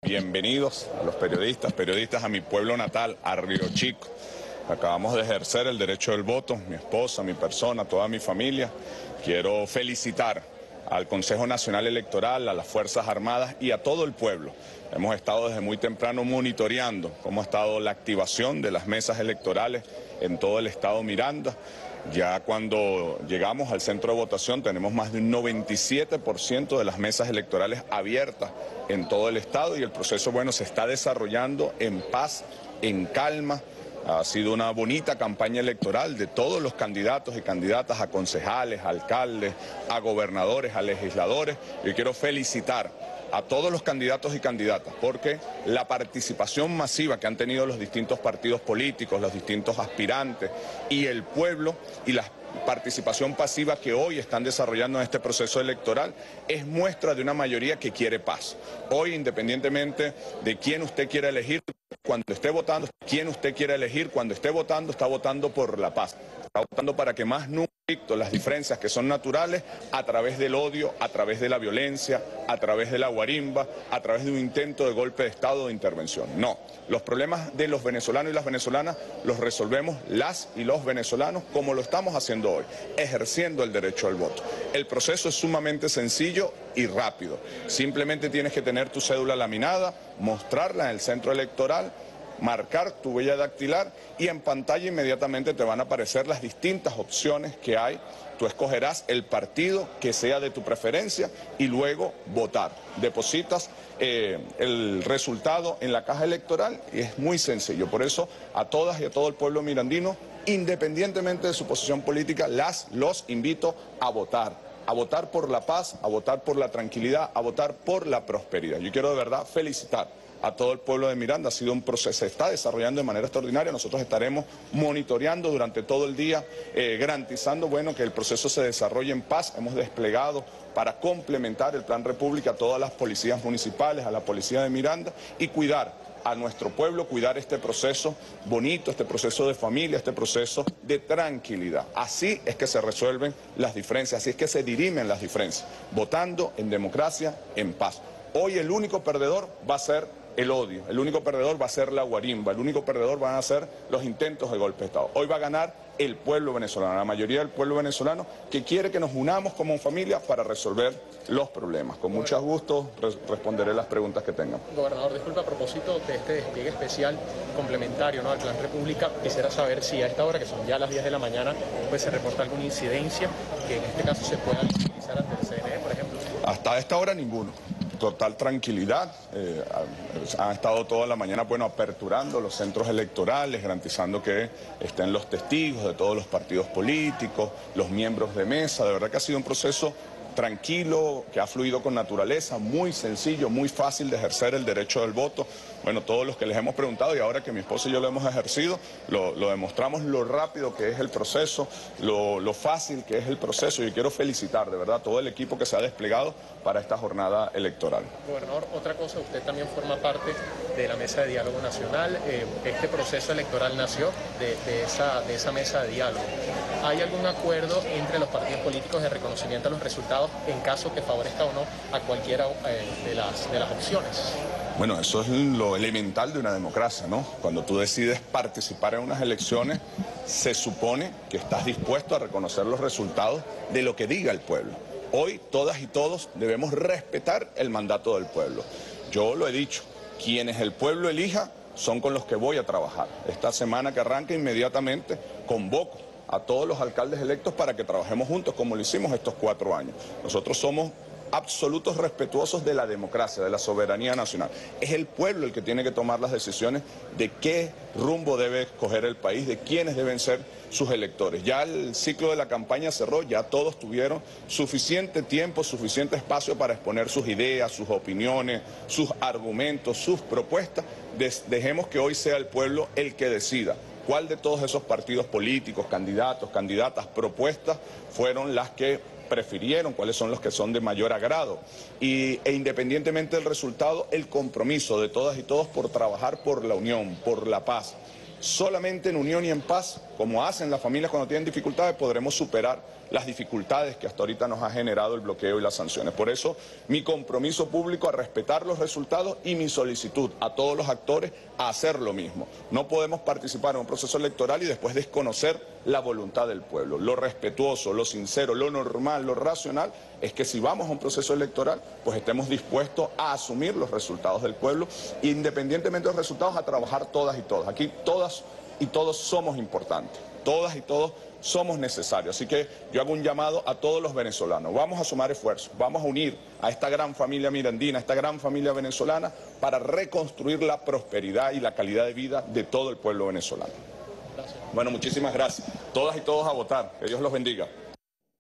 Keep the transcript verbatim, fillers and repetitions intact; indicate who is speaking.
Speaker 1: bienvenidos a los periodistas, periodistas a mi pueblo natal, a Río Chico. Acabamos de ejercer el derecho del voto, mi esposa, mi persona, toda mi familia. Quiero felicitar al Consejo Nacional Electoral, a las Fuerzas Armadas y a todo el pueblo. Hemos estado desde muy temprano monitoreando cómo ha estado la activación de las mesas electorales en todo el estado Miranda. Ya cuando llegamos al centro de votación tenemos más de un noventa y siete por ciento de las mesas electorales abiertas en todo el estado y el proceso, bueno, se está desarrollando en paz, en calma. Ha sido una bonita campaña electoral de todos los candidatos y candidatas a concejales, a alcaldes, a gobernadores, a legisladores. Yo quiero felicitar a todos los candidatos y candidatas porque la participación masiva que han tenido los distintos partidos políticos, los distintos aspirantes y el pueblo y la participación pasiva que hoy están desarrollando en este proceso electoral es muestra de una mayoría que quiere paz. Hoy, independientemente de quién usted quiera elegir, cuando esté votando, quién usted quiera elegir, cuando esté votando, está votando por la paz. Está votando para que más nunca las diferencias que son naturales a través del odio, a través de la violencia, a través de la guarimba, a través de un intento de golpe de Estado o de intervención. No, los problemas de los venezolanos y las venezolanas los resolvemos las y los venezolanos como lo estamos haciendo hoy, ejerciendo el derecho al voto. El proceso es sumamente sencillo y rápido. Simplemente tienes que tener tu cédula laminada, mostrarla en el centro electoral, marcar tu huella dactilar y en pantalla inmediatamente te van a aparecer las distintas opciones que hay. Tú escogerás el partido que sea de tu preferencia y luego votar. Depositas eh, el resultado en la caja electoral y es muy sencillo. Por eso a todas y a todo el pueblo mirandino, independientemente de su posición política, las los invito a votar. A votar por la paz, a votar por la tranquilidad, a votar por la prosperidad. Yo quiero de verdad felicitar a todo el pueblo de Miranda. Ha sido un proceso, se está desarrollando de manera extraordinaria. Nosotros estaremos monitoreando durante todo el día, eh, garantizando bueno, que el proceso se desarrolle en paz. Hemos desplegado para complementar el Plan República a todas las policías municipales, a la policía de Miranda y cuidar a nuestro pueblo, cuidar este proceso bonito, este proceso de familia, este proceso de tranquilidad. Así es que se resuelven las diferencias, así es que se dirimen las diferencias, votando en democracia, en paz. Hoy el único perdedor va a ser el odio, el único perdedor va a ser la guarimba, el único perdedor van a ser los intentos de golpe de Estado. Hoy va a ganar el pueblo venezolano, la mayoría del pueblo venezolano que quiere que nos unamos como familia para resolver los problemas. Con mucho gusto responderé las preguntas que tengan.
Speaker 2: Gobernador, disculpe, a propósito de este despliegue especial complementario, ¿no?, al Plan República, quisiera saber si a esta hora, que son ya las diez de la mañana, pues se reporta alguna incidencia que en este caso se pueda utilizar ante el C N E, por ejemplo.
Speaker 1: Hasta esta hora ninguno. Total tranquilidad, eh, han estado toda la mañana bueno, aperturando los centros electorales, garantizando que estén los testigos de todos los partidos políticos, los miembros de mesa. De verdad que ha sido un proceso tranquilo, que ha fluido con naturaleza, muy sencillo, muy fácil de ejercer el derecho del voto. Bueno, todos los que les hemos preguntado y ahora que mi esposo y yo lo hemos ejercido, lo, lo demostramos lo rápido que es el proceso, lo, lo fácil que es el proceso. Yo quiero felicitar de verdad a todo el equipo que se ha desplegado para esta jornada electoral.
Speaker 2: Gobernador, otra cosa, usted también forma parte de la Mesa de Diálogo Nacional. Eh, este proceso electoral nació de, de, esa, de esa mesa de diálogo. ¿Hay algún acuerdo entre los partidos políticos de reconocimiento a los resultados en caso que favorezca o no a cualquiera eh, de, las, de las opciones?
Speaker 1: Bueno, eso es lo elemental de una democracia, ¿no? Cuando tú decides participar en unas elecciones, se supone que estás dispuesto a reconocer los resultados de lo que diga el pueblo. Hoy todas y todos debemos respetar el mandato del pueblo. Yo lo he dicho, quienes el pueblo elija son con los que voy a trabajar. Esta semana que arranca inmediatamente convoco a todos los alcaldes electos para que trabajemos juntos como lo hicimos estos cuatro años. Nosotros somos absolutos respetuosos de la democracia, de la soberanía nacional. Es el pueblo el que tiene que tomar las decisiones de qué rumbo debe escoger el país, de quiénes deben ser sus electores. Ya el ciclo de la campaña cerró, ya todos tuvieron suficiente tiempo, suficiente espacio para exponer sus ideas, sus opiniones, sus argumentos, sus propuestas. Dejemos que hoy sea el pueblo el que decida cuál de todos esos partidos políticos, candidatos, candidatas, propuestas fueron las que prefirieron, cuáles son los que son de mayor agrado. Y, e independientemente del resultado, el compromiso de todas y todos por trabajar por la unión, por la paz. Solamente en unión y en paz, como hacen las familias cuando tienen dificultades, podremos superar las dificultades que hasta ahorita nos ha generado el bloqueo y las sanciones. Por eso, mi compromiso público a respetar los resultados y mi solicitud a todos los actores a hacer lo mismo. No podemos participar en un proceso electoral y después desconocer la voluntad del pueblo. Lo respetuoso, lo sincero, lo normal, lo racional es que si vamos a un proceso electoral, pues estemos dispuestos a asumir los resultados del pueblo, independientemente de los resultados, a trabajar todas y todos. Aquí todas y todos somos importantes, todas y todos somos necesarios. Así que yo hago un llamado a todos los venezolanos. Vamos a sumar esfuerzos, vamos a unir a esta gran familia mirandina, a esta gran familia venezolana, para reconstruir la prosperidad y la calidad de vida de todo el pueblo venezolano.
Speaker 2: Gracias.
Speaker 1: Bueno, muchísimas gracias. Todas y todos a votar. Que Dios los bendiga.